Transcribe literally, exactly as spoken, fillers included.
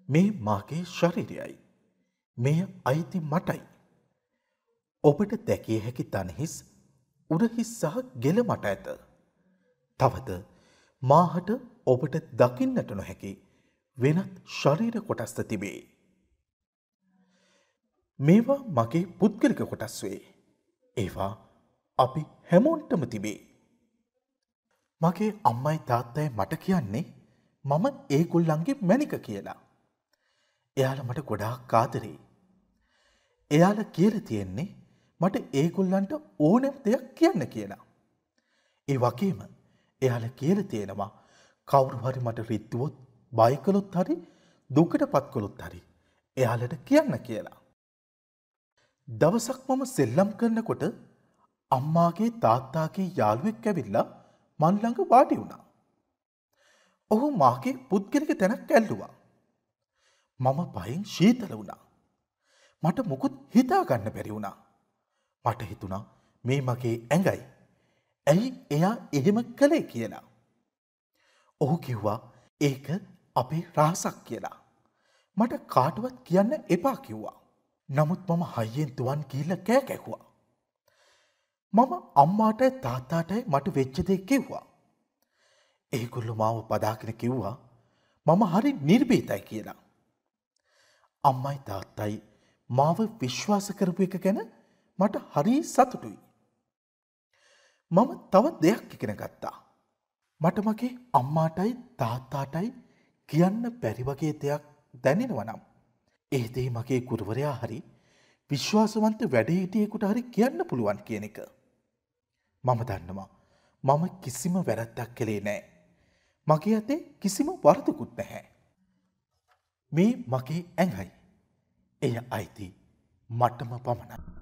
මේ මාගේ ශරීරයයි. මෙය අයිති මටයි. ඔබට දැකිය හැකි තනහිස් උරහිස් සහ ගෙල මට ඇත. තවද මාහට ඔබට දකින්නට නොහැකි වෙනත් ශරීර කොටස්ද තිබේ. මේවා මගේ පුද්ගලික කොටස් වේ. ඒවා අපි හැමෝන්ටම තිබේ. මගේ අම්මයි තාත්තයි මට කියන්නේ මම ඒගොල්ලන්ගේ මැනික කියලා. එයාලා මට ගොඩාක් ආදරේ. එයාලා කියලා තියෙන්නේ මට ඒගොල්ලන්ට ඕනෑම දෙයක් කියන්න කියලා. ඒ වගේම එයාලා කියලා තියෙනවා කවුරු හරි මට රිද්දුවොත් බය කළොත් හරි දුකටපත් කළොත් හරි එයාලට කියන්න කියලා. දවසක් මම සෙල්ලම් කරනකොට අම්මාගේ තාත්තාගේ යාළුවෙක් ඇවිල්ලා මන් ළඟ වාඩි වුණා. ඔහු මාගේ පුද්ගලික තැනක් ඇල්ලුවා. මම බයෙන් ශීතල වුණා. මට මොකුත් හිතා ගන්න බැරි වුණා. මට හිතුණා මේ මගේ ඇඟයි. ඇයි එයා එහෙම කළේ කියලා. ඔහු කිව්වා ඒක අපේ රහසක් කියලා. මට කාටවත් කියන්න එපා කිව්වා. නමුත් මම හයියෙන් දුවන් ගිහිල්ලා කෑ ගැහුවා. මම අම්මාටයි තාත්තාටයි මට වෙච්ච දේ කිව්වා. ඒගොල්ලෝ මාව පදාගෙන කිව්වා මම හරි නිර්භීතයි කියලා. අම්මයි තාත්තයි මාව විශ්වාස කරපු එක ගැන මට හරි සතුටුයි. මම තව දෙයක් ඉගෙන ගත්තා. මට මගේ අම්මාටයි තාත්තාටයි කියන්න බැරි වගේ දෙයක් දැනෙනවා නම් ඒ දේ මගේ ගුරුවරයා හරි විශ්වාසවන්ත වැඩිහිටියෙකුට හරි කියන්න පුළුවන් කියන එක. මම දන්නවා මම කිසිම වැරැද්දක් කළේ නැහැ. මගේ අතේ කිසිම වරදකුත් නැහැ. මේ මගේ ඇඟයි. එය අයිති මටම පමණයි.